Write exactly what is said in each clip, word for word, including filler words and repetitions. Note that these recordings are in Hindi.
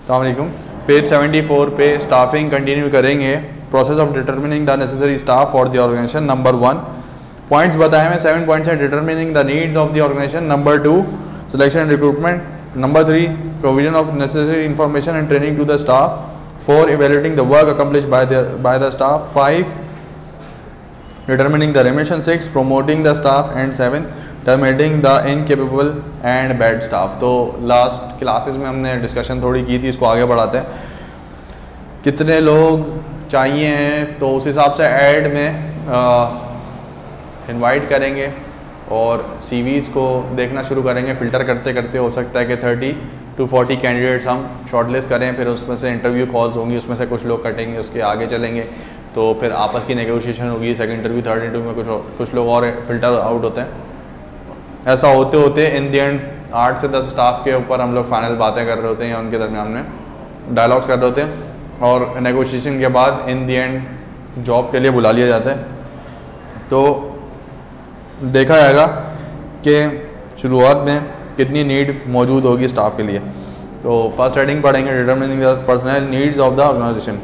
अस्सलाम वालेकुम। पेज सेवेंटी फोर पे स्टाफिंग कंटिन्यू करेंगे। Process of determining the necessary staff for the organisation. Number one, points बताए हैं, सेवन पॉइंट्स हैं। Determining the needs of the organisation. Number two, selection and recruitment. Number three, provision of necessary information and training to the staff. Four, evaluating the work accomplished by the by the staff. Five, determining the remuneration. Six, promoting the staff. And seven, terminating the incapable and bad staff। तो लास्ट क्लासेस में हमने डिस्कशन थोड़ी की थी, इसको आगे बढ़ाते हैं। कितने लोग चाहिए हैं तो उस हिसाब से ऐड में इनवाइट करेंगे और सीवीज़ को देखना शुरू करेंगे। फ़िल्टर करते करते हो सकता है कि थर्टी टू फोर्टी कैंडिडेट्स हम शॉर्टलिस्ट करें, फिर उसमें से इंटरव्यू कॉल्स होंगी, उसमें से कुछ लोग कटेंगे, उसके आगे चलेंगे, तो फिर आपस की नेगोशिएशन होगी। सेकंड इंटरव्यू, थर्ड इंटरव्यू में कुछ कुछ लोग और फिल्टर आउट होते हैं। ऐसा होते होते इन दी एंड आठ से दस स्टाफ के ऊपर हम लोग फाइनल बातें कर रहे होते हैं या उनके दरमियान में डायलॉग्स कर रहे होते हैं और नेगोशिएशन के बाद इन दी एंड जॉब के लिए बुला लिया जाता है। तो देखा जाएगा कि शुरुआत में कितनी नीड मौजूद होगी स्टाफ के लिए। तो फर्स्ट हेडिंग पढ़ेंगे, determining the personal needs of the organisation.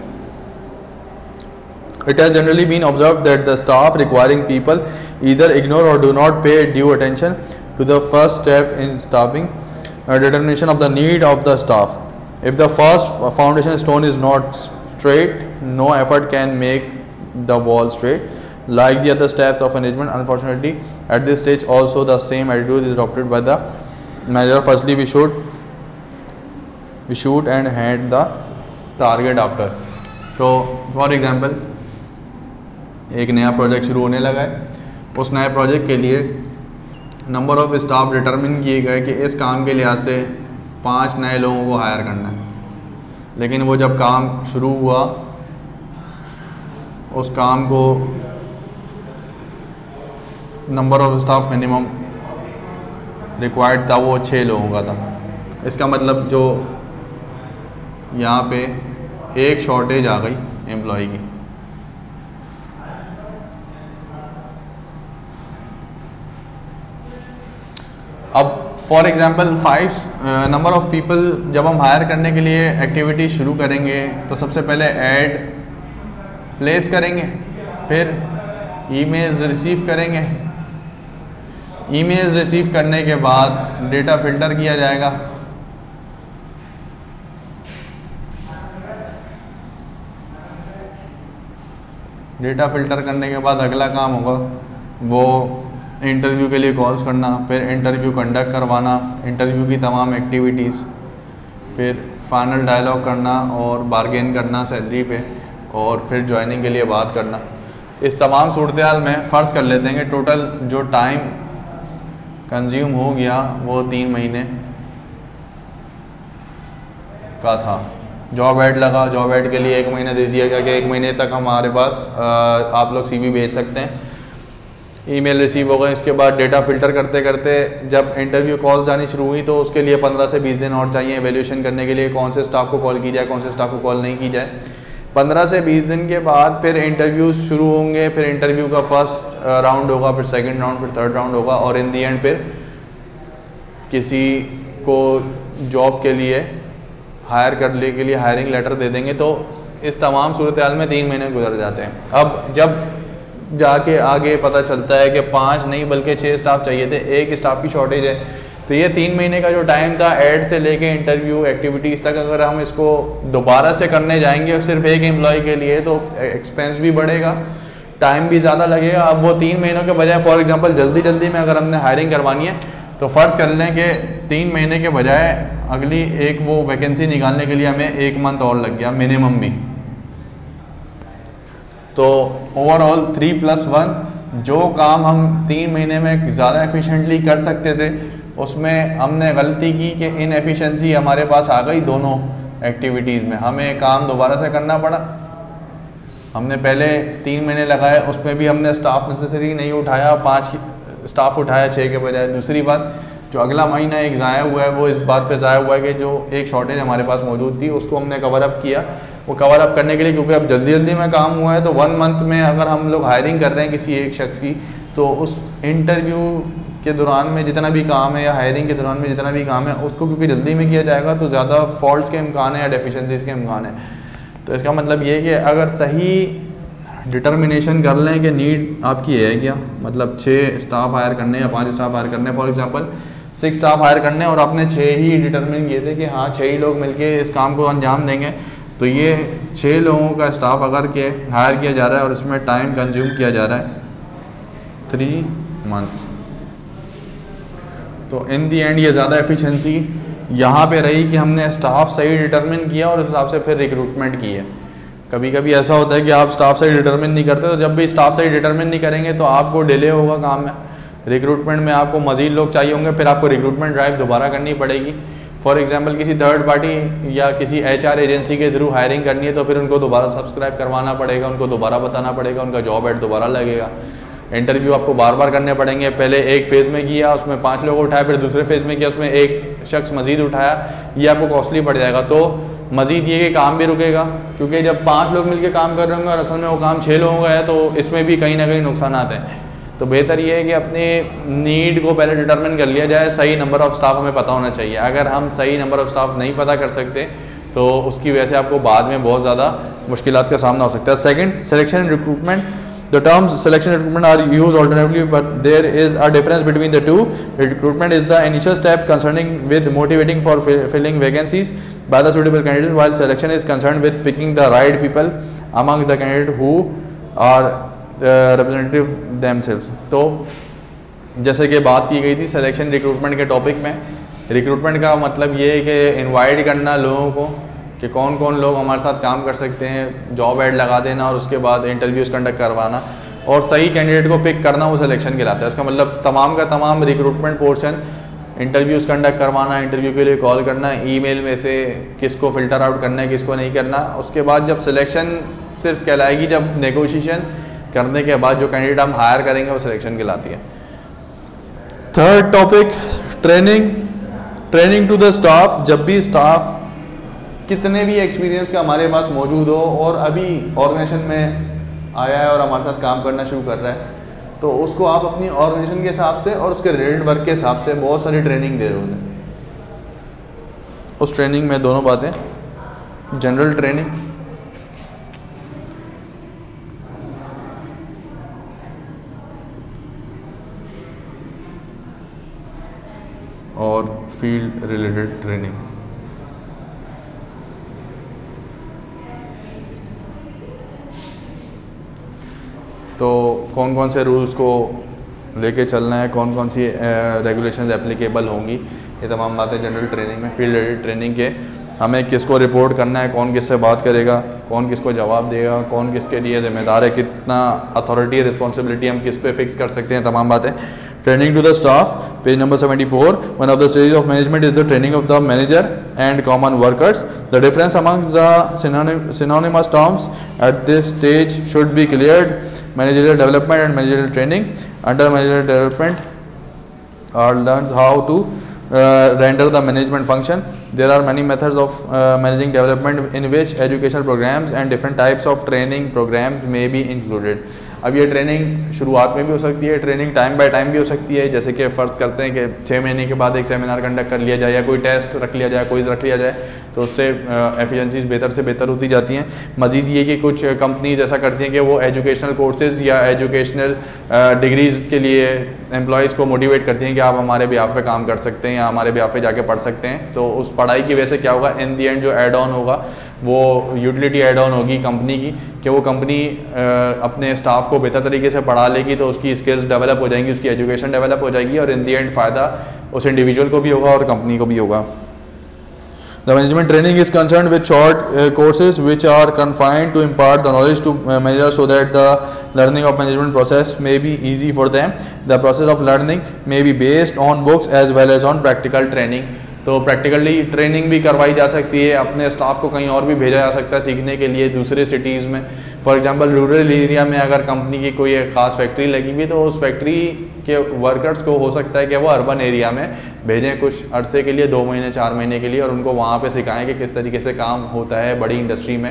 It has generally been observed that the staff requiring people either ignore or do not pay due attention to the first step in staffing, uh, determination of the need of the staff. If the first foundation stone is not straight, no effort can make the wall straight. Like the other steps of management, unfortunately, at this stage also the same attitude is adopted by the manager. Firstly, we should we shoot and hand the target after. So, for example, एक नया प्रोजेक्ट शुरू होने लगा है। उस नए प्रोजेक्ट के लिए नंबर ऑफ़ स्टाफ डिटरमिन किए गए कि इस काम के लिहाज से पांच नए लोगों को हायर करना है। लेकिन वो जब काम शुरू हुआ, उस काम को number of staff minimum required था वो छः लोगों का था। इसका मतलब जो यहाँ पे एक शॉर्टेज आ गई एम्प्लॉय की। अब for example five number of people जब हम हायर करने के लिए एक्टिविटी शुरू करेंगे तो सबसे पहले ऐड प्लेस करेंगे, फिर ईमेल्स रिसीव करेंगे। ईमेल्स रिसीव करने के बाद डेटा फ़िल्टर किया जाएगा। डेटा फ़िल्टर करने के बाद अगला काम होगा वो इंटरव्यू के लिए कॉल्स करना, फिर इंटरव्यू कंडक्ट करवाना, इंटरव्यू की तमाम एक्टिविटीज़, फिर फाइनल डायलॉग करना और बारगेन करना सैलरी पे, और फिर ज्वाइनिंग के लिए बात करना। इस तमाम सूरत हाल में फ़र्ज़ कर लेते हैं कि टोटल जो टाइम कंज्यूम हो गया वो तीन महीने का था। जॉब ऐड लगा, जॉब ऐड के लिए एक महीना दे दिया गया कि एक महीने तक हमारे पास आ, आप लोग सीवी भेज सकते हैं। ईमेल रिसीव हो गए, इसके बाद डेटा फ़िल्टर करते करते जब इंटरव्यू कॉल्स जानी शुरू हुई तो उसके लिए पंद्रह से बीस दिन और चाहिए एवेल्यूशन करने के लिए, कौन से स्टाफ को कॉल की जाए, कौन से स्टाफ को कॉल नहीं की जाए। पंद्रह से बीस दिन के बाद फिर इंटरव्यूज़ शुरू होंगे, फिर इंटरव्यू का फर्स्ट राउंड होगा, फिर सेकंड राउंड, फिर थर्ड राउंड होगा, और इन दी एंड फिर किसी को जॉब के लिए हायर करने के लिए हायरिंग लेटर दे देंगे। तो इस तमाम सूरत हाल में तीन महीने गुजर जाते हैं। अब जब जाके आगे पता चलता है कि पाँच नहीं बल्कि छः स्टाफ चाहिए थे, एक स्टाफ की शॉर्टेज है, तो ये तीन महीने का जो टाइम था ऐड से लेके इंटरव्यू एक्टिविटीज़ तक, अगर हम इसको दोबारा से करने जाएंगे सिर्फ एक एम्प्लॉय के लिए तो एक्सपेंस भी बढ़ेगा, टाइम भी ज़्यादा लगेगा। अब वो तीन महीनों के बजाय फॉर एग्जांपल जल्दी जल्दी में अगर हमने हायरिंग करवानी है तो फ़र्ज़ कर लें कि तीन महीने के बजाय अगली एक वो वैकेंसी निकालने के लिए हमें एक मंथ और लग गया मिनिमम भी। तो ओवरऑल थ्री प्लस वन जो काम हम तीन महीने में ज़्यादा एफिशिएंटली कर सकते थे उसमें हमने गलती की कि इनएफिशिएंसी हमारे पास आ गई दोनों एक्टिविटीज़ में। हमें काम दोबारा से करना पड़ा। हमने पहले तीन महीने लगाए, उसमें भी हमने स्टाफ नेसेसरी नहीं उठाया, पाँच स्टाफ उठाया छः के बजाय। दूसरी बात, जो अगला महीना एक ज़ाया हुआ है वो इस बात पे ज़ाया हुआ है कि जो एक शॉर्टेज हमारे पास मौजूद थी उसको हमने कवर अप किया। वो कवर अप करने के लिए, क्योंकि अब जल्दी जल्दी में काम हुआ है, तो वन मंथ में अगर हम लोग हायरिंग कर रहे हैं किसी एक शख्स की, तो उस इंटरव्यू के दौरान में जितना भी काम है या हायरिंग के दौरान में जितना भी काम है उसको क्योंकि जल्दी में किया जाएगा तो ज़्यादा फॉल्ट्स के इम्कान है या डेफिशिएंसीज के इम्कान है। तो इसका मतलब ये है कि अगर सही डिटर्मिनेशन कर लें कि नीड आपकी है क्या, मतलब छः स्टाफ हायर करने या पाँच स्टाफ हायर करने, for example six staff hire करने और आपने छः ही डिटर्मिन किए थे कि हाँ छः ही लोग मिलके इस काम को अंजाम देंगे, तो ये छः लोगों का स्टाफ अगर के हायर किया जा रहा है और इसमें टाइम कंज्यूम किया जा रहा है थ्री मंथ्स, तो इन दी एंड ये ज़्यादा एफिशिएंसी यहाँ पे रही कि हमने स्टाफ सही डिटरमिन किया और उस हिसाब से फिर रिक्रूटमेंट की है। कभी कभी ऐसा होता है कि आप स्टाफ सही डिटरमिन नहीं करते, तो जब भी स्टाफ सही डिटरमिन नहीं करेंगे तो आपको डिले होगा काम में, रिक्रूटमेंट में आपको मज़ीद लोग चाहिए होंगे, फिर आपको रिक्रूटमेंट ड्राइव दोबारा करनी पड़ेगी। फॉर एग्जांपल किसी थर्ड पार्टी या किसी एचआर एजेंसी के थ्रू हायरिंग करनी है तो फिर उनको दोबारा सब्सक्राइब करवाना पड़ेगा, उनको दोबारा बताना पड़ेगा, उनका जॉब एड दोबारा लगेगा, इंटरव्यू आपको बार बार करने पड़ेंगे। पहले एक फ़ेज़ में किया उसमें पाँच लोग उठाए, फिर दूसरे फेज़ में किया उसमें एक शख्स मज़ीद उठाया, ये आपको कॉस्टली पड़ जाएगा। तो मज़ीद ये कि काम भी रुकेगा, क्योंकि जब पाँच लोग मिलकर काम कर रहे होंगे और असल में वो काम छः लोगों का है तो इसमें भी कहीं ना कहीं नुकसान आते हैं। तो बेहतर ये है कि अपने नीड को पहले डिटरमिन कर लिया जाए, सही नंबर ऑफ़ स्टाफ हमें पता होना चाहिए। अगर हम सही नंबर ऑफ़ स्टाफ नहीं पता कर सकते तो उसकी वजह से आपको बाद में बहुत ज़्यादा मुश्किलात का सामना हो सकता है। Second, selection and recruitment. The terms selection and recruitment are used alternatively, but there is a difference between the two. Recruitment is the initial step concerning with motivating for filling vacancies by the suitable candidates, while selection is concerned with picking the right people amongst the candidates who are the representative themselves. तो जैसे कि बात की गई थी सिलेक्शन रिक्रूटमेंट के टॉपिक में, रिक्रूटमेंट का मतलब ये है कि इनवाइट करना लोगों को कि कौन कौन लोग हमारे साथ काम कर सकते हैं, जॉब ऐड लगा देना और उसके बाद इंटरव्यूज़ कंडक्ट करवाना और सही कैंडिडेट को पिक करना, वो सिलेक्शन कहलाता है। इसका मतलब तमाम का तमाम रिक्रूटमेंट पोर्शन, इंटरव्यूज़ कंडक्ट करवाना, इंटरव्यू के लिए कॉल करना, ईमेल में से किसको फ़िल्टर आउट करना है किसको नहीं करना, उसके बाद जब सिलेक्शन सिर्फ कहलाएगी जब नेगोशिएशन करने के बाद जो कैंडिडेट हम हायर करेंगे वो सिलेक्शन कहलाती है। Third topic, training. Training to the staff. जब भी स्टाफ कितने भी एक्सपीरियंस का हमारे पास मौजूद हो और अभी ऑर्गेनाइजेशन में आया है और हमारे साथ काम करना शुरू कर रहा है, तो उसको आप अपनी ऑर्गेनाइजेशन के हिसाब से और उसके रिलेटेड वर्क के हिसाब से बहुत सारी ट्रेनिंग दे रहे होते हैं। उस ट्रेनिंग में दोनों बातें, जनरल ट्रेनिंग और फील्ड रिलेटेड ट्रेनिंग। तो कौन कौन से रूल्स को लेके चलना है, कौन कौन सी रेगुलेशंस एप्लीकेबल होंगी, ये तमाम बातें जनरल ट्रेनिंग में। फील्ड रिलेटेड ट्रेनिंग के हमें किसको रिपोर्ट करना है, कौन किससे बात करेगा, कौन किसको जवाब देगा, कौन किसके लिए ज़िम्मेदार है, कितना अथॉरिटी रिस्पॉन्सिबिलिटी हम किस पे फिक्स कर सकते हैं, तमाम बातें। Training to the staff, page number seventy four. One of the stage of management is the training of the manager and common workers. The difference amongst the synonymous terms at this stage should be cleared. Managerial development and managerial training. Under managerial development are learns how to uh, render the management function. There are many methods of uh, managing development in which educational programs and different types of training programs may be included. अब ये ट्रेनिंग शुरुआत में भी हो सकती है, ट्रेनिंग टाइम बाय टाइम भी हो सकती है। जैसे कि फ़र्ज़ करते हैं कि छः महीने के बाद एक सेमिनार कंडक्ट कर लिया जाए या कोई टेस्ट रख लिया जाए, कोई रख लिया जाए, तो उससे एफिशिएंसीज बेहतर से बेहतर होती जाती हैं। मज़ीद ये कि कुछ कंपनीज ऐसा करती हैं कि वो एजुकेशनल कोर्सेज़ या एजुकेशनल डिग्रीज़ के लिए एम्प्लॉयज़ को मोटिवेट करती हैं कि आप हमारे बिहाफ पे काम कर सकते हैं या हमारे बिहाफ पे जाके पढ़ सकते हैं। तो उस पढ़ाई की वजह से क्या होगा, इन दी एंड जो एड ऑन होगा वो यूटिलिटी एड ऑन होगी कंपनी की, कि वो कंपनी अपने स्टाफ को बेहतर तरीके से पढ़ा लेगी तो उसकी स्किल्स डेवलप हो जाएंगी, उसकी एजुकेशन डेवलप हो जाएगी और इन दी एंड फ़ायदा उस इंडिविजुअल को भी होगा और कंपनी को भी होगा। The management training is concerned with short uh, courses which are confined to impart the knowledge to uh, managers so that the learning of management process may be easy for them. The process of learning may be based on books as well as on practical training. तो प्रैक्टिकली ट्रेनिंग भी करवाई जा सकती है, अपने स्टाफ को कहीं और भी भेजा जा सकता है सीखने के लिए दूसरे सिटीज़ में। फॉर एग्जांपल रूरल एरिया में अगर कंपनी की कोई एक ख़ास फैक्ट्री लगी हुई तो उस फैक्ट्री के वर्कर्स को हो सकता है कि वो अर्बन एरिया में भेजें कुछ अरसे के लिए, दो महीने चार महीने के लिए, और उनको वहाँ पे सिखाएं कि किस तरीके से काम होता है बड़ी इंडस्ट्री में।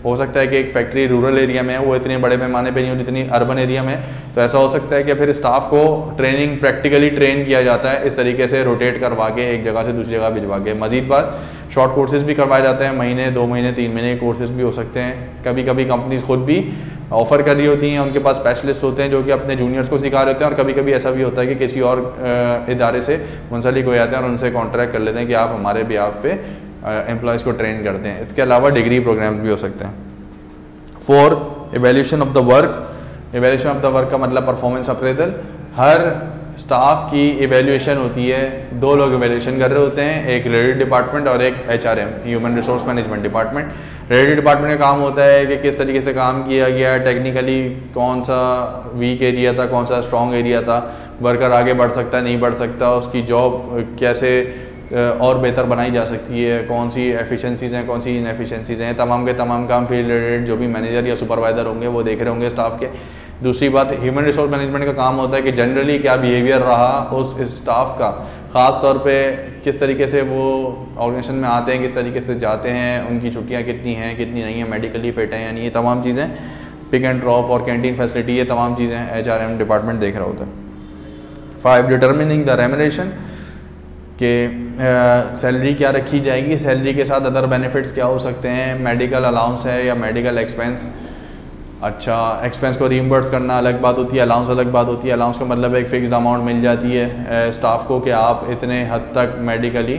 हो सकता है कि एक फैक्ट्री रूरल एरिया में है, वो इतने बड़े पैमाने पे नहीं हो जितनी अर्बन एरिया में, तो ऐसा हो सकता है कि फिर स्टाफ को ट्रेनिंग प्रैक्टिकली ट्रेन किया जाता है इस तरीके से रोटेट करवा के एक जगह से दूसरी जगह भिजवा के। मजीद बात शॉर्ट कोर्सेज भी करवाए जाते हैं, महीने दो महीने तीन महीने के कोर्सेज भी हो सकते हैं। कभी कभी कंपनीज खुद भी ऑफ़र कर रही होती हैं, उनके पास स्पेशलिस्ट होते हैं जो कि अपने जूनियर्स को सिखा रहे होते हैं, और कभी कभी ऐसा भी होता है कि किसी और इदारे से मुंसलिक हो जाते हैं और उनसे कॉन्ट्रैक्ट कर लेते हैं कि आप हमारे बिहाफ पे एम्प्लॉयज़ को ट्रेन करते हैं। इसके अलावा डिग्री प्रोग्राम्स भी हो सकते हैं। Four, evaluation of the work. Evaluation of the work का मतलब परफॉर्मेंस अप्रेजल। हर स्टाफ की एवेल्यूएशन होती है, दो लोग एवेल्यूएशन कर रहे होते हैं, एक रेडी डिपार्टमेंट और एक H R M, human resource management department. रेडी डिपार्टमेंट का काम होता है कि किस तरीके से काम किया गया, टेक्निकली कौन सा वीक एरिया था, कौन सा स्ट्रॉन्ग एरिया था, वर्कर आगे बढ़ सकता है नहीं बढ़ सकता, उसकी जॉब कैसे और बेहतर बनाई जा सकती है, कौन सी एफिशिएंसीज़ हैं, कौन सी इनएफिशिएंसीज़ हैं, तमाम के तमाम काम फील्ड रिलेटेड जो भी मैनेजर या सुपरवाइज़र होंगे वो देख रहे होंगे स्टाफ के। दूसरी बात, ह्यूमन रिसोर्स मैनेजमेंट का काम होता है कि जनरली क्या बिहेवियर रहा उस स्टाफ का, ख़ास तौर पे किस तरीके से वो ऑर्गेनाइजेशन में आते हैं, किस तरीके से जाते हैं, उनकी छुट्टियाँ कितनी हैं कितनी नहीं हैं, मेडिकली फिट हैं यानी ये तमाम चीज़ें, पिक एंड ड्रॉप और कैंटीन फैसिलिटी, ये तमाम चीज़ें एच आर एम डिपार्टमेंट देख रहा होता है। फाइव, डिटर्मिनिंग द रेम्यूनरेशन, कि सैलरी क्या रखी जाएगी, सैलरी के साथ अदर बेनिफिट्स क्या हो सकते हैं, मेडिकल अलाउंस है या मेडिकल एक्सपेंस। अच्छा, एक्सपेंस को रीइंबर्स करना अलग बात होती है, अलाउंस अलग बात होती है। अलाउंस का मतलब एक फ़िक्स अमाउंट मिल जाती है स्टाफ को कि आप इतने हद तक मेडिकली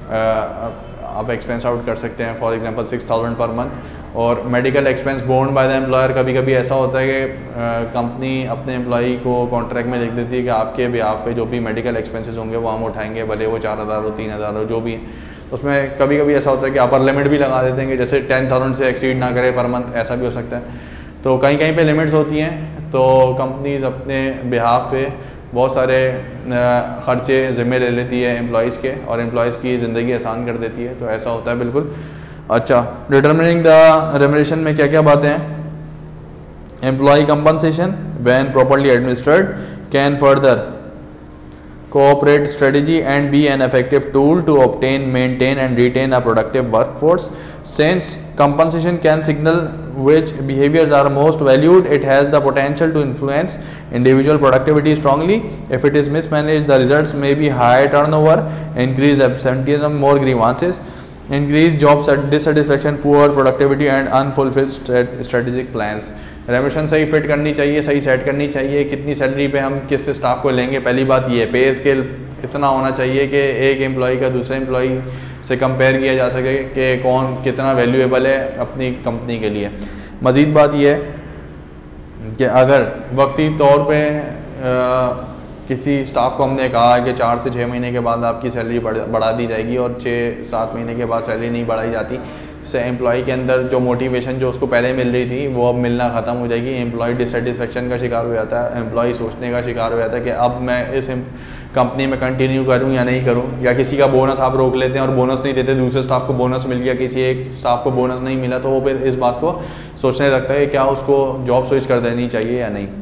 आप एक्सपेंस आउट कर सकते हैं, for example six thousand per month. और medical expense borne by the employer, कभी कभी ऐसा होता है कि कंपनी अपने एम्प्लॉई को कॉन्ट्रैक्ट में लिख देती है कि आपके बिहाफ पे जो भी मेडिकल एक्सपेंसेस होंगे वो हम उठाएंगे, भले वो चार हज़ार हो तीन हज़ार हो जो भी है। उसमें कभी कभी ऐसा होता है कि अपर लिमिट भी लगा देते हैं कि जैसे टेन थाउजेंड से एक्सीड ना करे पर मंथ, ऐसा भी हो सकता है। तो कहीं कहीं पे लिमिट्स होती हैं, तो कंपनीज अपने बिहाफ पे बहुत सारे ख़र्चे ज़िम्मे ले लेती है एम्प्लॉयज़ के और एम्प्लॉयज़ की ज़िंदगी आसान कर देती है, तो ऐसा होता है बिल्कुल। अच्छा, डिटर्मिनिंग द रेम्यूनरेशन में क्या क्या बातें हैं? Employee compensation when properly administered can further cooperate strategy and be an effective tool to obtain, maintain and retain a productive workforce. Since compensation can signal which behaviors are most valued, it has the potential to influence individual productivity strongly. If it is mismanaged, the results may be high turnover, increased absenteeism, more grievances, increased job dissatisfaction, poor productivity and unfulfilled strategic plans. Remuneration सही फिट करनी चाहिए, सही सेट करनी चाहिए, कितनी सैलरी पे हम किस स्टाफ को लेंगे। पहली बात ये, पे स्केल इतना होना चाहिए कि एक एम्प्लॉई का दूसरे एम्प्लॉई से कंपेयर किया जा सके कि कौन कितना वैल्यूएबल है अपनी कंपनी के लिए। मज़ीद बात यह है कि अगर वक्ती तौर पे आ, किसी स्टाफ को हमने कहा कि चार से छः महीने के बाद आपकी सैलरी बढ़ा दी जाएगी और छः सात महीने के बाद सैलरी नहीं बढ़ाई जाती, से एम्प्लॉय के अंदर जो मोटिवेशन जो उसको पहले मिल रही थी वो अब मिलना ख़त्म हो जाएगी। एम्प्लॉय डिससेटिस्फेक्शन का शिकार हो जाता है, एम्प्लॉय सोचने का शिकार हो जाता है कि अब मैं इस कंपनी में कंटिन्यू करूं या नहीं करूं, या किसी का बोनस आप रोक लेते हैं और बोनस नहीं देते, दूसरे स्टाफ को बोनस मिल गया, किसी एक स्टाफ को बोनस नहीं मिला, तो वो फिर इस बात को सोचने लगता है कि क्या उसको जॉब स्विच कर देनी चाहिए या नहीं।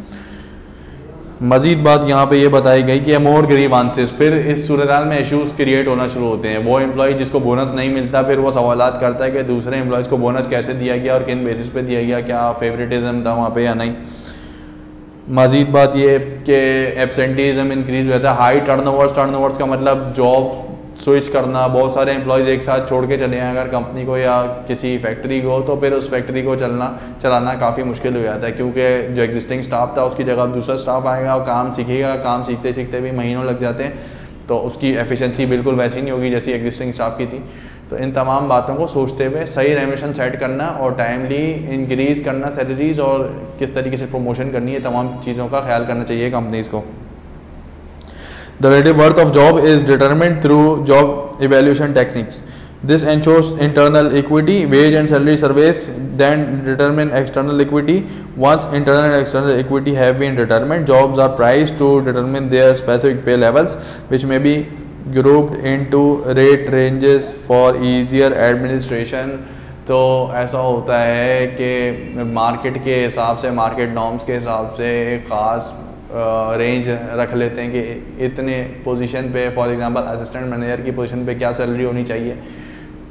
मज़ीद बात यहाँ पे ये बताई गई कि मोर ग्रीवांसेस, फिर इस सूरत में इश्यूज़ क्रिएट होना शुरू होते हैं। वो एम्प्लॉय जिसको बोनस नहीं मिलता फिर वो सवालात करता है कि दूसरे एम्प्लॉयज़ को बोनस कैसे दिया गया और किन बेसिस पे दिया गया, क्या फेवरेटिज्म था वहाँ पे या नहीं। मज़ीद बात ये कि एब्सेंटीज़म इंक्रीज़ हुआ था, हाई टर्नओवर्स। टर्नओवर्स का मतलब जॉब स्विच करना, बहुत सारे एम्प्लॉयज़ एक साथ छोड़ के चले हैं अगर कंपनी को या किसी फैक्ट्री को, तो फिर उस फैक्ट्री को चलना चलाना काफ़ी मुश्किल हो जाता है, क्योंकि जो एग्जिस्टिंग स्टाफ था उसकी जगह दूसरा स्टाफ आएगा और काम सीखेगा, काम सीखते सीखते भी महीनों लग जाते हैं, तो उसकी एफिशिएंसी बिल्कुल वैसी नहीं होगी जैसी एग्जिस्टिंग स्टाफ की थी। तो इन तमाम बातों को सोचते हुए सही रेम्यूनरेशन सेट करना और टाइमली इंक्रीज़ करना सैलरीज़ और किस तरीके से प्रमोशन करनी है, तमाम चीज़ों का ख्याल करना चाहिए कंपनीज़ को। The relative worth of job is determined through job evaluation techniques. This ensures internal equity. Wage and salary surveys then determine external equity. Once internal and external equity have been determined, jobs are priced to determine their specific pay levels, which may be grouped into rate ranges for easier administration. तो ऐसा होता है कि मार्केट के हिसाब से, मार्केट नॉर्म्स के हिसाब से एक ख़ास रेंज रख लेते हैं कि इतने पोजीशन पे, फॉर एग्जांपल असिस्टेंट मैनेजर की पोजीशन पे क्या सैलरी होनी चाहिए,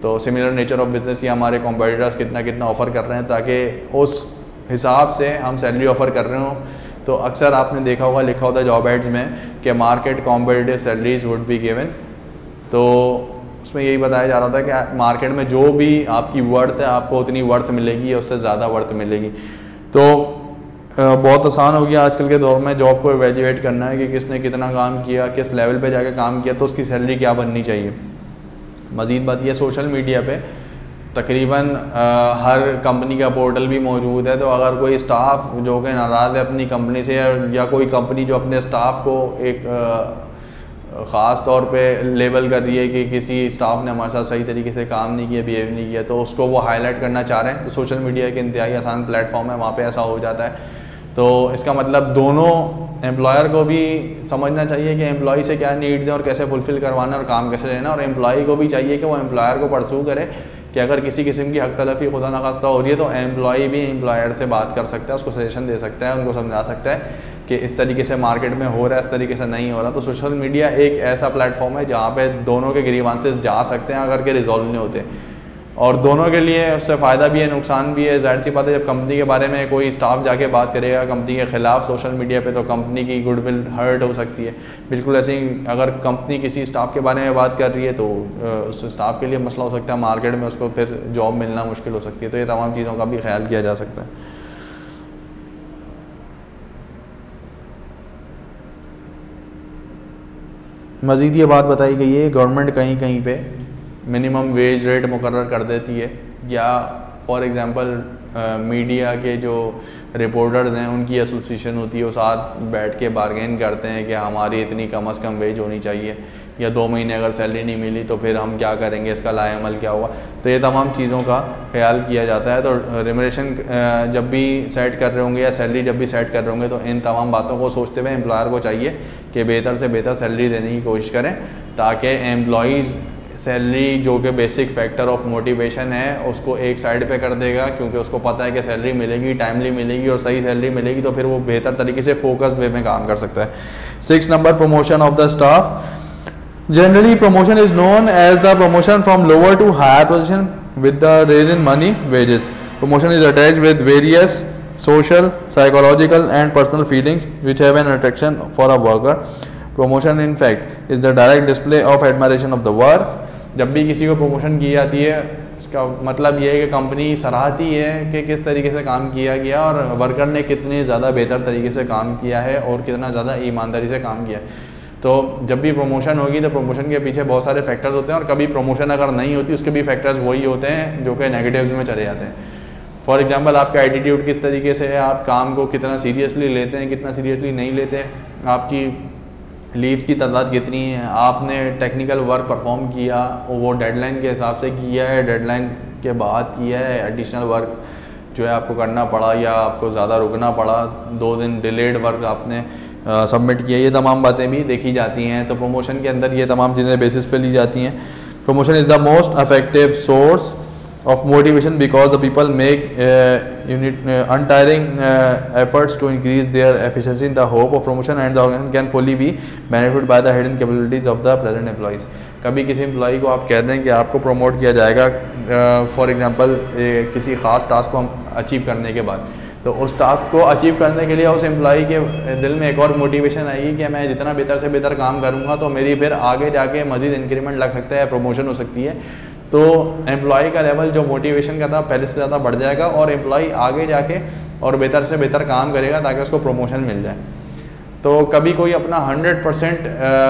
तो सिमिलर नेचर ऑफ बिजनेस या हमारे कॉम्पिटिटर्स कितना कितना ऑफ़र कर रहे हैं, ताकि उस हिसाब से हम सैलरी ऑफ़र कर रहे हों। तो अक्सर आपने देखा होगा, लिखा होता है जॉब एड्स में कि market competitive salaries would be given. तो उसमें यही बताया जा रहा था कि मार्केट में जो भी आपकी वर्थ है आपको उतनी वर्थ मिलेगी या उससे ज़्यादा वर्थ मिलेगी। तो बहुत आसान हो गया आजकल के दौर में जॉब को इवेल्युएट करना है कि किसने कितना काम किया, किस लेवल पे जाके काम किया, तो उसकी सैलरी क्या बननी चाहिए। मज़ीद बात यह, सोशल मीडिया पे तकरीबन हर कंपनी का पोर्टल भी मौजूद है। तो अगर कोई स्टाफ जो कि नाराज़ है अपनी कंपनी से, या कोई कंपनी जो अपने स्टाफ को एक ख़ास तौर पे लेबल कर रही है कि किसी स्टाफ ने हमारे साथ सही तरीके से काम नहीं किया, बिहेव नहीं किया, तो उसको वो हाईलाइट करना चाह रहे हैं, तो सोशल मीडिया एक इंतहाई आसान प्लेटफॉर्म है, वहाँ पे ऐसा हो जाता है। तो इसका मतलब दोनों एम्प्लॉयर को भी समझना चाहिए कि एम्प्लॉय से क्या नीड्स हैं और कैसे फुलफ़िल करवाना और काम कैसे लेना, और एम्प्लॉय को भी चाहिए कि वो एम्प्लॉयर को परसू करे कि अगर किसी किस्म की हक तलफ़ी खुदा न खास्ता हो रही है तो एम्प्लॉय भी एम्प्लॉयर से बात कर सकता है, उसको सजेशन दे सकता है, उनको समझा सकता है कि इस तरीके से मार्केट में हो रहा है, इस तरीके से नहीं हो रहा। तो सोशल मीडिया एक ऐसा प्लेटफॉर्म है जहाँ पे दोनों के ग्रीवांसेस जा सकते हैं अगर के रिजॉल्व नहीं होते, और दोनों के लिए उससे फ़ायदा भी है, नुकसान भी है। जाहिर सी बात है, जब कंपनी के बारे में कोई स्टाफ जाके बात करेगा कंपनी के ख़िलाफ़ सोशल मीडिया पे, तो कंपनी की गुडविल हर्ट हो सकती है। बिल्कुल ऐसे ही अगर कंपनी किसी स्टाफ के बारे में बात कर रही है तो उस स्टाफ के लिए मसला हो सकता है, मार्केट में उसको फिर जॉब मिलना मुश्किल हो सकती है। तो ये तमाम चीज़ों का भी ख्याल किया जा सकता है। मज़ीद ये बात बताई गई है, गवर्नमेंट कहीं कहीं पे मिनिमम वेज रेट मुकर्रर कर देती है, या फॉर एग्ज़ाम्पल मीडिया के जो रिपोर्टर्स हैं उनकी एसोसिएशन होती है, वो साथ बैठ के बारगेन करते हैं कि हमारी इतनी कम अज़ कम वेज होनी चाहिए, या दो महीने अगर सैलरी नहीं मिली तो फिर हम क्या करेंगे, इसका लाएमल क्या हुआ। तो ये तमाम चीज़ों का ख्याल किया जाता है। तो रेमुनरेशन जब भी सेट कर रहे होंगे या सैलरी जब भी सेट कर रहे होंगे, तो इन तमाम बातों को सोचते हुए एम्प्लॉयर को चाहिए कि बेहतर से बेहतर सैलरी देने की कोशिश करें, ताकि एम्प्लॉइज़ सैलरी जो कि बेसिक फैक्टर ऑफ मोटिवेशन है उसको एक साइड पे कर देगा, क्योंकि उसको पता है कि सैलरी मिलेगी, टाइमली मिलेगी और सही सैलरी मिलेगी, तो फिर वो बेहतर तरीके से फोकस्ड वे में काम कर सकता है। Six number, promotion of the staff. Generally promotion is known as the promotion from lower to higher position with the raise in money wages. Promotion is attached with various social, psychological and personal feelings which have an attraction for a worker. Promotion in fact is the direct display of admiration of the work. जब भी किसी को प्रमोशन की जाती है इसका मतलब ये है कि कंपनी सराहती है कि किस तरीके से काम किया गया और वर्कर ने कितने ज़्यादा बेहतर तरीके से काम किया है और कितना ज़्यादा ईमानदारी से काम किया है। तो जब भी प्रमोशन होगी तो प्रमोशन के पीछे बहुत सारे फैक्टर्स होते हैं, और कभी प्रमोशन अगर नहीं होती उसके भी फैक्टर्स वही होते हैं जो कि नेगेटिव्स में चले जाते हैं। फॉर एग्जांपल, आपका एटीट्यूड किस तरीके से है, आप काम को कितना सीरियसली लेते हैं, कितना सीरियसली नहीं लेते हैं, आपकी लीव्स की तादाद कितनी है, आपने टेक्निकल वर्क परफॉर्म किया वो डेडलाइन के हिसाब से किया है, डेडलाइन के बाद किया है, एडिशनल वर्क जो है आपको करना पड़ा या आपको ज़्यादा रुकना पड़ा, दो दिन डिलेड वर्क आपने सबमिट किया, ये तमाम बातें भी देखी जाती हैं। तो प्रमोशन के अंदर ये तमाम चीज़ें बेसिस पे ली जाती हैं। Promotion is the most effective source of motivation because the people make uh, unit uh, untiring uh, efforts to increase their efficiency in the hope of promotion, and the organization can fully be benefited by the hidden capabilities of the present employees. कभी किसी एम्प्लॉई को आप कहते हैं कि आपको प्रमोट किया जाएगा फॉर uh, एग्जांपल uh, किसी ख़ास टास्क को हम अचीव करने के बाद, तो उस टास्क को अचीव करने के लिए उस एम्प्लॉई के दिल में एक और मोटिवेशन आएगी कि मैं जितना बेहतर से बेहतर काम करूँगा तो मेरी फिर आगे जाके मज़ीद इंक्रीमेंट लग सकता है, प्रमोशन हो सकती है। तो एम्प्लॉय का लेवल जो मोटिवेशन का था पहले से ज़्यादा बढ़ जाएगा और एम्प्लॉय आगे जाके और बेहतर से बेहतर काम करेगा ताकि उसको प्रमोशन मिल जाए। तो कभी कोई अपना hundred percent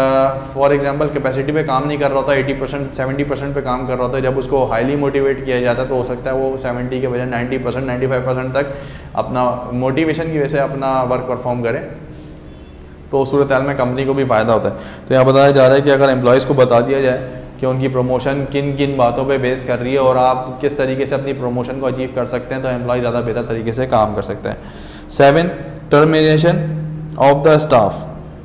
for example capacity पे काम नहीं कर रहा था, एटी परसेंट सेवेंटी परसेंट पे काम कर रहा था, जब उसको हाईली मोटिवेट किया जाता है तो हो सकता है वो सेवेंटी के बजाय ninety percent ninety five percent तक अपना मोटिवेशन की वजह से अपना वर्क परफॉर्म करे। तो उस सूरत हाल में कंपनी को भी फ़ायदा होता है। तो यहाँ बताया जा रहा है कि अगर एम्प्लॉयज़ को बता दिया जाए कि उनकी प्रमोशन किन किन बातों पे बेस कर रही है और आप किस तरीके से अपनी प्रमोशन को अचीव कर सकते हैं, तो एम्प्लॉय ज़्यादा बेहतर तरीके से काम कर सकते हैं। Seven, termination of the staff.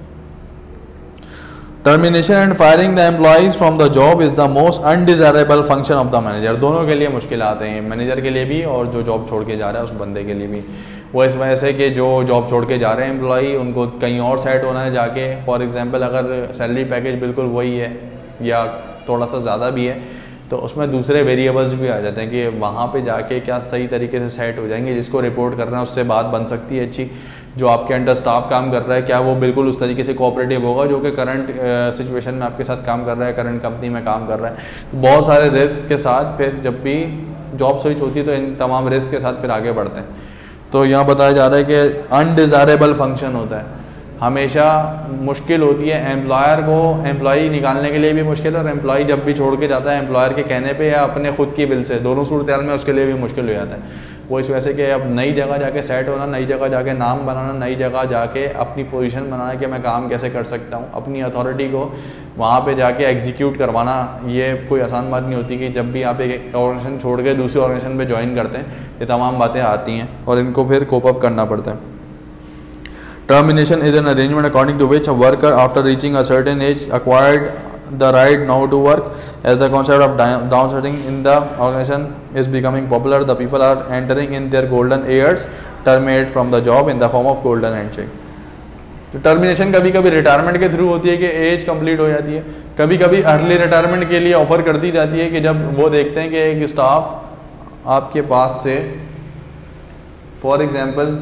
Termination and firing the employees from the job is the most undesirable function of the manager. दोनों के लिए मुश्किल आते हैं, मैनेजर के लिए भी और जो जॉब छोड़ के जा रहा है उस बंदे के लिए भी। वो इस वजह से कि जो जॉब छोड़ के जा रहे हैं एम्प्लॉई, उनको कहीं और सेट होना है जाके। फॉर एग्जांपल, अगर सैलरी पैकेज बिल्कुल वही है या थोड़ा सा ज़्यादा भी है, तो उसमें दूसरे वेरिएबल्स भी आ जाते हैं कि वहाँ पे जाके क्या सही तरीके से सेट हो जाएंगे, जिसको रिपोर्ट करना है उससे बात बन सकती है अच्छी, जो आपके अंडर स्टाफ काम कर रहा है क्या वो बिल्कुल उस तरीके से कोऑपरेटिव होगा जो कि करंट सिचुएशन में आपके साथ काम कर रहा है, करंट कंपनी में काम कर रहा है। तो बहुत सारे रिस्क के साथ फिर जब भी जॉब स्विच होती है तो इन तमाम रिस्क के साथ फिर आगे बढ़ते हैं। तो यहाँ बताया जा रहा है कि अनडिज़ायरेबल फंक्शन होता है, हमेशा मुश्किल होती है एम्प्लॉयर को एम्प्लॉई निकालने के लिए भी मुश्किल है, और एम्प्लॉई जब भी छोड़ के जाता है एम्प्लॉयर के कहने पे या अपने खुद की बिल से, दोनों सूरत में उसके लिए भी मुश्किल हो जाता है। वो इस वजह से कि अब नई जगह जाके सेट होना, नई जगह जाके नाम बनाना, नई जगह जाके अपनी पोजीशन बनाना कि मैं काम कैसे कर सकता हूँ, अपनी अथॉरिटी को वहाँ पे जाके एग्जीक्यूट करवाना, ये कोई आसान बात नहीं होती कि जब भी आप एक ऑर्गेनाइजेशन छोड़ के दूसरे ऑर्गेनाइजेशन पे ज्वाइन करते हैं ये तमाम बातें आती हैं और इनको फिर कोप अप करना पड़ता है। Termination is an arrangement according to which a worker after reaching a certain age acquired the right now to work. As the concept of downsizing in the organization is becoming popular, the people are entering in their golden years, terminate from the job in the form of golden handshake. तो टर्मिनेशन कभी कभी रिटायरमेंट के थ्रू होती है कि एज कंप्लीट हो जाती है, कभी कभी अर्ली रिटायरमेंट के लिए ऑफर कर दी जाती है कि जब वो देखते हैं कि एक स्टाफ आपके पास से फॉर एग्जांपल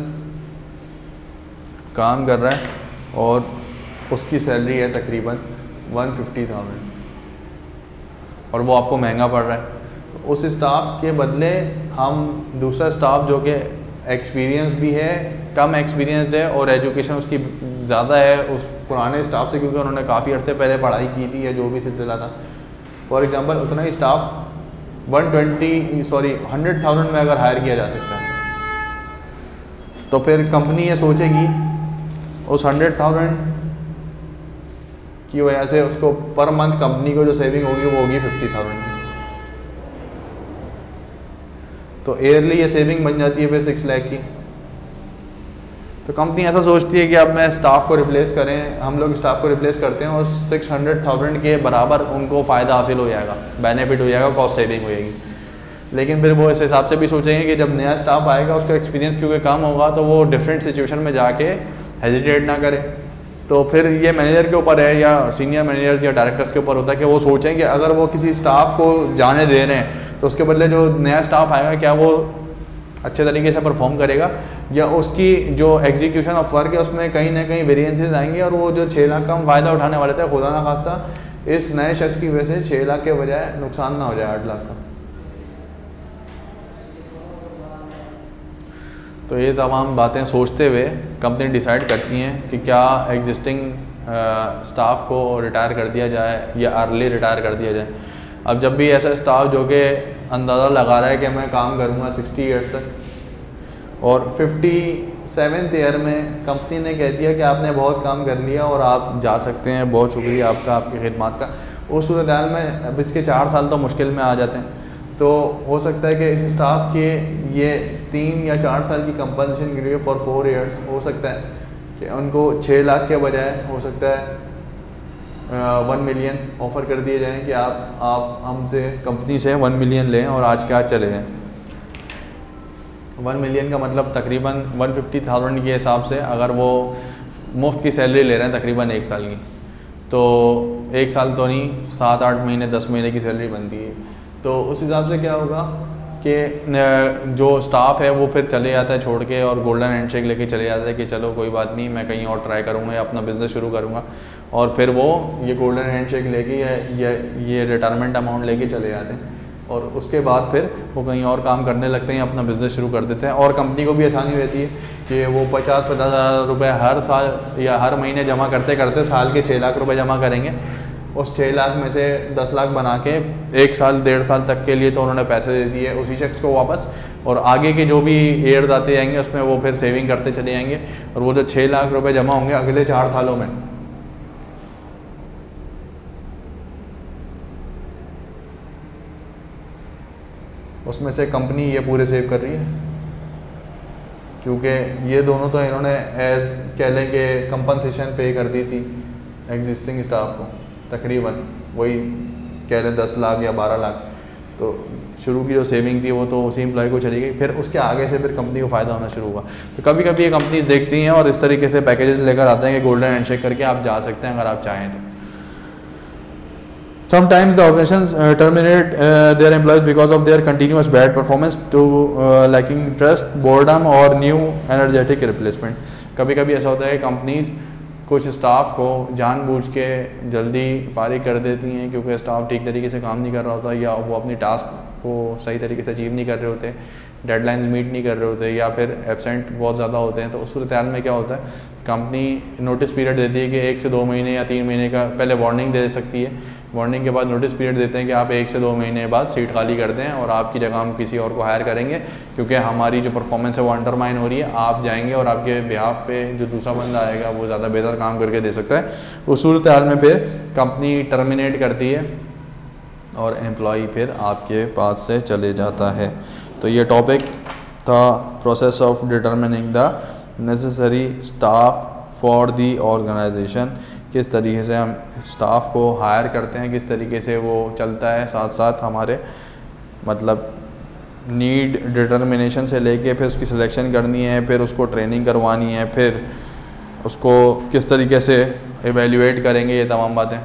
काम कर रहा है और उसकी सैलरी है तकरीबन वन फिफ्टी थाउजेंड और वो आपको महंगा पड़ रहा है, तो उस स्टाफ के बदले हम दूसरा स्टाफ जो कि एक्सपीरियंस भी है, कम एक्सपीरियंसड है और एजुकेशन उसकी ज़्यादा है उस पुराने स्टाफ से, क्योंकि उन्होंने काफ़ी अर्से पहले पढ़ाई की थी या जो भी सिलसिला था, फॉर एग्जांपल उतना ही staff one twenty sorry hundred thousand में अगर हायर किया जा सकता है, तो फिर कंपनी ये सोचेगी उस हंड्रेड थाउजेंड की वजह से उसको पर मंथ कंपनी को जो सेविंग होगी वो होगी फिफ्टी थाउजेंड की, तो ईयरली ये सेविंग बन जाती है फिर सिक्स लाख की। तो कंपनी ऐसा सोचती है कि अब मैं स्टाफ को रिप्लेस करें, हम लोग स्टाफ को रिप्लेस करते हैं और सिक्स हंड्रेड थाउजेंड के बराबर उनको फ़ायदा हासिल हो जाएगा, बेनिफिट हो जाएगा, कॉस्ट सेविंग हो जाएगी। लेकिन फिर वो इस हिसाब से भी सोचेंगे कि जब नया स्टाफ आएगा उसका एक्सपीरियंस क्योंकि कम होगा तो वो डिफरेंट सिचुएशन में जाके हेजिटेट ना करे। तो फिर ये मैनेजर के ऊपर है या सीनियर मैनेजर्स या डायरेक्टर्स के ऊपर होता है कि वो सोचें कि अगर वो किसी स्टाफ को जाने दे रहे हैं तो उसके बदले जो नया स्टाफ आएगा क्या वो अच्छे तरीके से परफॉर्म करेगा या उसकी जो एग्जीक्यूशन ऑफ वर्क है उसमें कहीं ना कहीं वेरिएंसेस आएंगे और वो जो छः लाख का हम फ़ायदा उठाने वाले थे खुदा ना खास्ता इस नए शख्स की वजह से छः लाख के बजाय नुकसान ना हो जाए आठ लाख का। तो ये तमाम बातें सोचते हुए कंपनी डिसाइड करती हैं कि क्या एग्जिस्टिंग स्टाफ को रिटायर कर दिया जाए या अर्ली रिटायर कर दिया जाए। अब जब भी ऐसा स्टाफ जो कि अंदाज़ा लगा रहा है कि मैं काम करूँगा सिक्सटी ईयर्स तक और फिफ्टी सेवन्थ ईयर में कंपनी ने कह दिया कि आपने बहुत काम कर लिया और आप जा सकते हैं, बहुत शुक्रिया आपका, आपकी खिदमत का, उस सूरत हाल में अब इसके चार साल तो मुश्किल में आ जाते हैं। तो हो सकता है कि इस स्टाफ के ये तीन या चार साल की कंपनसेशन गिरी फॉर फोर इयर्स, हो सकता है कि उनको छः लाख के बजाय हो सकता है वन मिलियन ऑफ़र कर दिए जाएँ कि आप आप हमसे कंपनी से वन मिलियन लें और आज के आज चले जाएँ। वन मिलियन का मतलब तकरीबन वन फिफ्टी थाउजेंड के हिसाब से अगर वो मुफ्त की सैलरी ले रहे हैं तकरीबन एक साल की, तो एक साल तो नहीं, सात आठ महीने दस महीने की सैलरी बनती है। तो उस हिसाब से क्या होगा कि जो स्टाफ है वो फिर चले जाता है छोड़ के और गोल्डन हैंडशेक लेके चले जाता है कि चलो कोई बात नहीं, मैं कहीं और ट्राई करूँगा या अपना बिज़नेस शुरू करूँगा, और फिर वो ये गोल्डन हैंडशेक लेके या ये ये रिटायरमेंट अमाउंट लेके चले जाते हैं और उसके बाद फिर वो कहीं और काम करने लगते हैं, अपना बिज़नेस शुरू कर देते हैं। और कंपनी को भी आसानी रहती है कि वो पचास पचास हज़ार रुपये हर साल या हर महीने जमा करते करते साल के छः लाख रुपए जमा करेंगे, उस छः लाख में से दस लाख बना के एक साल डेढ़ साल तक के लिए तो उन्होंने पैसे दे दिए उसी शख्स को वापस, और आगे के जो भी ईयर्स आते जाएंगे उसमें वो फिर सेविंग करते चले जाएंगे और वो जो छः लाख रुपए जमा होंगे अगले चार सालों में उसमें से कंपनी ये पूरे सेव कर रही है, क्योंकि ये दोनों तो इन्होंने एज कह लें कि कंपनसेशन पे कर दी थी एग्जिस्टिंग स्टाफ को, तकरीबन वही कह लें दस लाख या बारह लाख, तो शुरू की जो सेविंग थी वो तो उसी एम्प्लॉय को चली गई, फिर उसके आगे से फिर कंपनी को फ़ायदा होना शुरू हुआ। तो कभी कभी ये कंपनीज देखती हैं और इस तरीके से पैकेजेस लेकर आते हैं कि गोल्डन हैंडशेक करके आप जा सकते हैं अगर आप चाहें तो। Sometimes the organizations uh, terminate uh, their employees because of their continuous bad performance to uh, lacking trust, boredom or new energetic replacement. कभी कभी ऐसा होता है कंपनीज कुछ स्टाफ को जानबूझ के जल्दी फारिग कर देती हैं क्योंकि स्टाफ ठीक तरीके से काम नहीं कर रहा होता या वो अपनी टास्क को सही तरीके से अचीव नहीं कर रहे होते, डेडलाइंस मीट नहीं कर रहे होते या फिर एब्सेंट बहुत ज़्यादा होते हैं। तो उस सूरत हाल में क्या होता है, कंपनी नोटिस पीरियड देती है कि एक से दो महीने या तीन महीने का पहले वार्निंग दे सकती है, वार्निंग के बाद नोटिस पीरियड देते हैं कि आप एक से दो महीने बाद सीट खाली कर दें और आपकी जगह हम किसी और को हायर करेंगे क्योंकि हमारी जो परफॉर्मेंस है वो अंडरमाइन हो रही है। आप जाएंगे और आपके बिहाफ पे जो दूसरा बंदा आएगा वो ज़्यादा बेहतर काम करके दे सकता है। उस सूरत हाल में फिर कंपनी टर्मिनेट करती है और एम्प्लॉई फिर आपके पास से चले जाता है। तो ये टॉपिक था process of determining the necessary staff for the organisation. किस तरीके से हम स्टाफ को हायर करते हैं, किस तरीके से वो चलता है, साथ साथ हमारे मतलब नीड डिटर्मिनेशन से लेके फिर उसकी सिलेक्शन करनी है, फिर उसको ट्रेनिंग करवानी है, फिर उसको किस तरीके से एवेल्यूएट करेंगे, ये तमाम बातें।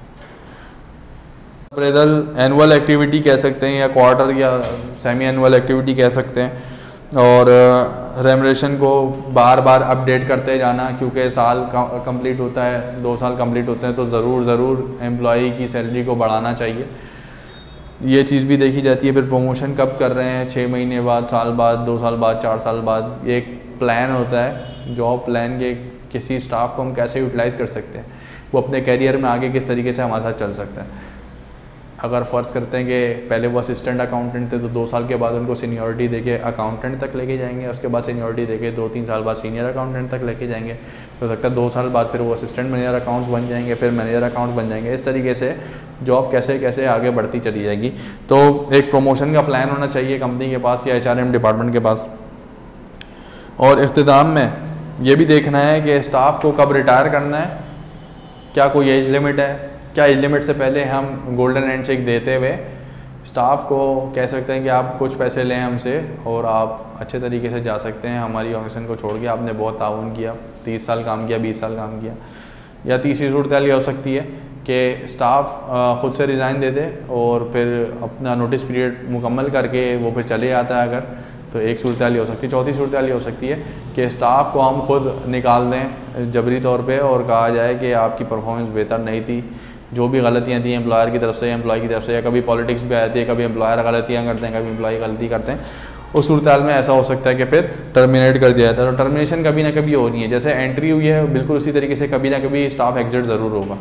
अप्रेजल एनुअल एक्टिविटी कह सकते हैं या क्वार्टर या सेमी एनुअल एक्टिविटी कह सकते हैं। और रेमुनरेशन को बार बार अपडेट करते जाना क्योंकि साल कंप्लीट होता है, दो साल कंप्लीट होते हैं तो ज़रूर ज़रूर एम्प्लॉई की सैलरी को बढ़ाना चाहिए, ये चीज़ भी देखी जाती है। फिर प्रमोशन कब कर रहे हैं, छः महीने बाद, साल बाद, दो साल बाद, चार साल बाद, ये एक प्लान होता है जॉब प्लान के किसी स्टाफ को हम कैसे यूटिलाइज़ कर सकते हैं, वो अपने कैरियर में आगे किस तरीके से हमारे साथ चल सकता है। अगर फ़र्ज़ करते हैं कि पहले वो असिस्टेंट अकाउंटेंट थे तो दो साल के बाद उनको सीनियरिटी देके अकाउंटेंट तक लेके जाएंगे, उसके बाद सीनियरिटी देके दो तीन साल बाद सीनियर अकाउंटेंट तक लेके जाएंगे, हो सकता है दो साल बाद फिर वो असिस्टेंट मैनेजर अकाउंट्स बन जाएंगे, फिर मैनेजर अकाउंट्स बन जाएंगे। इस तरीके से जॉब कैसे कैसे आगे बढ़ती चली जाएगी। तो एक प्रमोशन का प्लान होना चाहिए कंपनी के पास या एच आर एम डिपार्टमेंट के पास। और इख्तिताम में ये भी देखना है कि स्टाफ को कब रिटायर करना है, क्या कोई एज लिमिट है, क्या एज लिमिट से पहले हम गोल्डन हैंडशेक देते हुए स्टाफ को कह सकते हैं कि आप कुछ पैसे लें हमसे और आप अच्छे तरीके से जा सकते हैं हमारी ऑर्गेनाइजेशन को छोड़ के, आपने बहुत ताउन किया, तीस साल काम किया, बीस साल काम किया। या तीसरी सूरत ये हो सकती है कि स्टाफ ख़ुद से रिज़ाइन दे दे और फिर अपना नोटिस पीरियड मुकम्मल करके वो फिर चले जाता है अगर, तो एक सूरत ये हो सकती है। चौथी सूरत ये हो सकती है कि स्टाफ को हम खुद निकाल दें जबरी तौर पे और कहा जाए कि आपकी परफॉर्मेंस बेहतर नहीं थी, जो भी गलतियाँ थी एम्प्लॉयर की तरफ से या एम्प्लॉय की तरफ से, या कभी पॉलिटिक्स भी आती है, कभी एम्प्लॉयर गलतियाँ करते हैं, कभी एम्प्लॉय गलती करते हैं, उस सूरत हाल में ऐसा हो सकता है कि फिर टर्मिनेट कर दिया जाता है। तो टर्मिनेशन कभी ना कभी होनी है, जैसे एंट्री हुई है बिल्कुल उसी तरीके से कभी ना कभी स्टाफ एग्जिट ज़रूर होगा।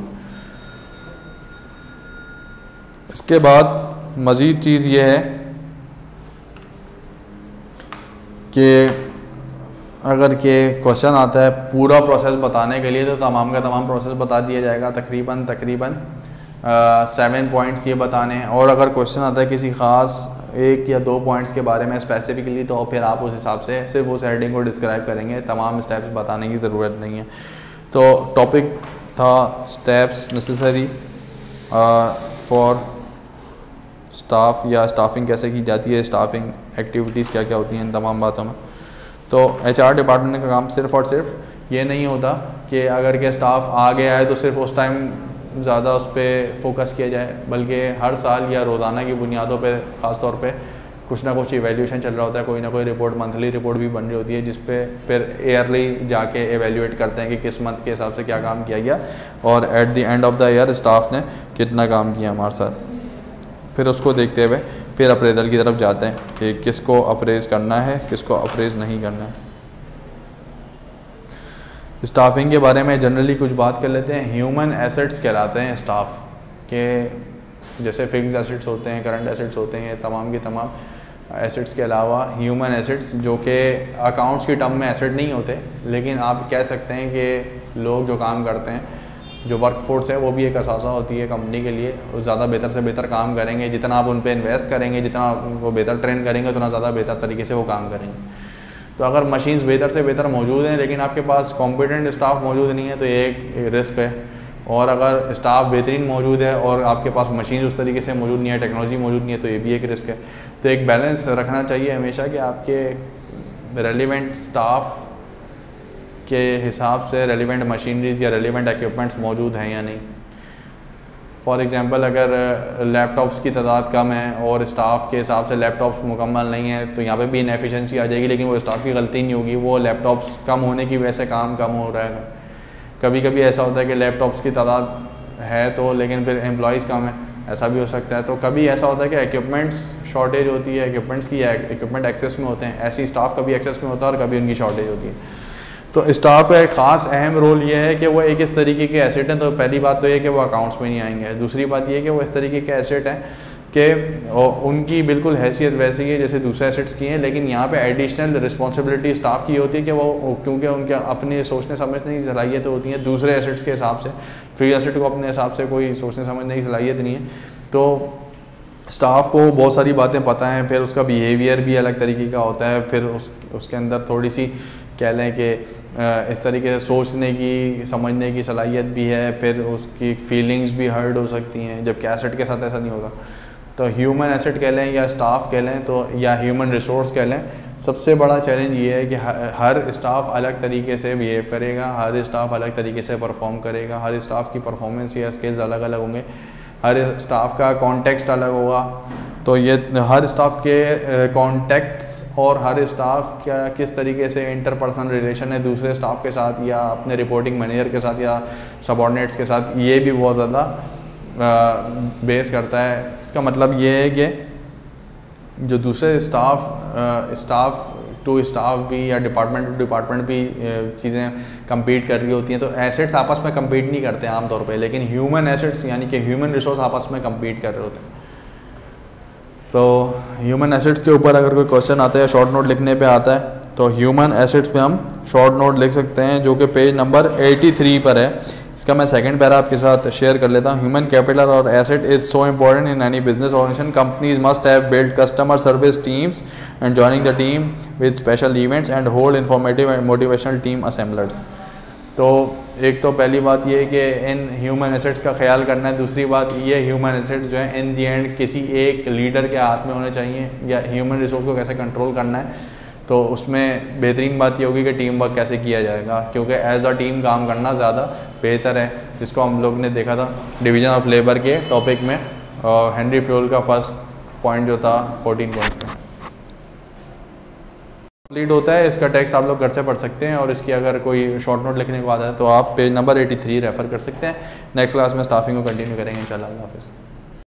इसके बाद मज़ीद चीज़ ये है कि अगर के क्वेश्चन आता है पूरा प्रोसेस बताने के लिए तो तमाम का तमाम प्रोसेस बता दिया जाएगा, तकरीबन तकरीबन सेवन पॉइंट्स ये बताने हैं। और अगर क्वेश्चन आता है किसी ख़ास एक या दो पॉइंट्स के बारे में स्पेसिफिकली तो फिर आप उस हिसाब से सिर्फ उस हेडिंग को डिस्क्राइब करेंगे, तमाम स्टेप्स बताने की ज़रूरत नहीं है। तो टॉपिक था स्टेप्स नेसेसरी फॉर स्टाफ या स्टाफिंग कैसे की जाती है, स्टाफिंग एक्टिविटीज़ क्या क्या होती हैं इन तमाम बातों में। तो एच आर डिपार्टमेंट का काम सिर्फ और सिर्फ ये नहीं होता कि अगर के स्टाफ आ गया है तो सिर्फ उस टाइम ज़्यादा उस पर फोकस किया जाए, बल्कि हर साल या रोज़ाना की बुनियादों पे ख़ास तौर पे कुछ ना कुछ इवैल्यूएशन चल रहा होता है, कोई ना कोई रिपोर्ट, मंथली रिपोर्ट भी बन रही होती है जिस पे फिर ईयरली जाके एवेल्यूएट करते हैं कि किस मंथ के हिसाब से क्या काम किया गया और at the end of the year staff ने कितना काम किया हमारे साथ। फिर उसको देखते हुए फिर अप्रेजल की तरफ जाते हैं कि किसको अप्रेज करना है, किसको अप्रेज नहीं करना है। स्टाफिंग के बारे में जनरली कुछ बात कर लेते हैं। ह्यूमन एसेट्स कहलाते हैं स्टाफ के, जैसे फिक्स्ड एसेट्स होते हैं, करंट एसेट्स होते हैं, तमाम के तमाम एसेट्स के अलावा ह्यूमन एसेट्स जो कि अकाउंट्स की टर्म में एसेट नहीं होते, लेकिन आप कह सकते हैं कि लोग जो काम करते हैं, जो वर्क फोर्स है वो भी एक असासा होती है कंपनी के लिए। ज़्यादा बेहतर से बेहतर काम करेंगे, जितना आप उन पे इन्वेस्ट करेंगे, जितना उनको बेहतर ट्रेन करेंगे, उतना ज़्यादा बेहतर तरीके से वो काम करेंगे। तो अगर मशीन्स बेहतर से बेहतर मौजूद हैं लेकिन आपके पास कॉम्पिटेंट स्टाफ मौजूद नहीं है तो ये एक रिस्क है। और अगर स्टाफ बेहतरीन मौजूद है और आपके पास मशीन उस तरीके से मौजूद नहीं है, टेक्नोलॉजी मौजूद नहीं है, तो ये भी एक रिस्क है। तो एक बैलेंस रखना चाहिए हमेशा कि आपके रेलिवेंट स्टाफ के हिसाब से रेलिवेंट मशीनरीज या रेलिवेंट इक्विपमेंट्स मौजूद हैं या नहीं। फॉर एग्जांपल अगर लैपटॉप्स की तादाद कम है और स्टाफ के हिसाब से लैपटॉप्स मुकम्मल नहीं है तो यहाँ पे भी इनएफिशिएंसी आ जाएगी, लेकिन वो स्टाफ की गलती नहीं होगी, वो लैपटॉप्स कम होने की वजह से काम कम हो रहा है। कभी कभी ऐसा होता है कि लैपटॉप्स की तादाद है तो लेकिन फिर एम्प्लॉयज़ कम है, ऐसा भी हो सकता है। तो कभी ऐसा होता है कि इक्विपमेंट्स शॉर्टेज होती है, इक्विपमेंट्स की इक्विपमेंट एक्सेस में होते हैं, ऐसी स्टाफ कभी एक्सेस में होता है और कभी उनकी शॉर्टेज होती है। तो स्टाफ का एक ख़ास अहम रोल ये है कि वो एक इस तरीके के एसेट हैं। तो पहली बात तो ये कि वो अकाउंट्स में नहीं आएंगे। दूसरी बात ये कि वो इस तरीके के एसेट हैं कि उनकी बिल्कुल हैसियत वैसी है जैसे दूसरे एसेट्स की हैं, लेकिन यहाँ पे एडिशनल रिस्पॉन्सिबिलिटी स्टाफ की होती है कि वो, क्योंकि उनके अपने सोचने समझने की सलाहियत होती है दूसरे एसेट्स के हिसाब से, फ्री एसेट को अपने हिसाब से कोई सोचने समझने की सलाहियत नहीं है। तो स्टाफ को बहुत सारी बातें पता हैं, फिर उसका बिहेवियर भी अलग तरीके का होता है, फिर उस उसके अंदर थोड़ी सी कह लें कि इस तरीके से सोचने की समझने की सलाहियत भी है, फिर उसकी फीलिंग्स भी हर्ट हो सकती हैं, जबकि एसेट के साथ ऐसा नहीं होगा। तो ह्यूमन एसेट कह लें या स्टाफ कह लें तो या ह्यूमन रिसोर्स कह लें, सबसे बड़ा चैलेंज ये है कि हर स्टाफ अलग तरीके से बिहेव करेगा, हर स्टाफ अलग तरीके से परफॉर्म करेगा, हर स्टाफ की परफॉर्मेंस या स्किल्स अलग अलग होंगे, हर स्टाफ का कॉन्टेक्स्ट अलग होगा। तो ये हर स्टाफ के कॉन्टेक्ट्स और हर स्टाफ क्या किस तरीके से इंटरपर्सनल रिलेशन है दूसरे स्टाफ के साथ या अपने रिपोर्टिंग मैनेजर के साथ या सबऑर्डिनेट्स के साथ, ये भी बहुत ज़्यादा बेस करता है। इसका मतलब ये है कि जो दूसरे स्टाफ स्टाफ टू स्टाफ भी या डिपार्टमेंट टू डिपार्टमेंट भी चीज़ें compete कर रही होती हैं, तो एसेट्स आपस में compete नहीं करते आमतौर पे, लेकिन ह्यूमन एसेट्स यानी कि ह्यूमन रिसोर्स आपस में compete कर रहे होते हैं। तो ह्यूमन एसेट्स के ऊपर अगर कोई क्वेश्चन आता है शॉर्ट नोट लिखने पे आता है तो ह्यूमन एसेट्स पे हम शॉर्ट नोट लिख सकते हैं, जो कि पेज नंबर तिरासी पर है। इसका मैं सेकंड पैरा आपके साथ शेयर कर लेता हूँ। ह्यूमन कैपिटल और asset is so important in any business organisation, companies must have build customer service teams and joining the team with special events and hold informative and motivational team assemblers. तो एक तो पहली बात ये है कि इन ह्यूमन एसेट्स का ख्याल करना है। दूसरी बात ये ह्यूमन एसेट्स जो है इन दी एंड किसी एक लीडर के हाथ में होने चाहिए, या ह्यूमन रिसोर्स को कैसे कंट्रोल करना है। तो उसमें बेहतरीन बात ये होगी कि टीम वर्क कैसे किया जाएगा, क्योंकि एज अ टीम काम करना ज़्यादा बेहतर है, जिसको हम लोग ने देखा था डिवीज़न ऑफ लेबर के टॉपिक में, और हेनरी फ्यूल का फर्स्ट पॉइंट जो था फोर्टीन पॉइंट्स में कंप्लीट होता है। इसका टेक्स्ट आप लोग घर से पढ़ सकते हैं, और इसकी अगर कोई शॉर्ट नोट लिखने को आता है तो आप पेज नंबर तिरासी रेफ़र कर सकते हैं। नेक्स्ट क्लास में स्टाफिंग को कंटिन्यू करेंगे इंशाल्लाह। अल्लाह हाफ़िज़।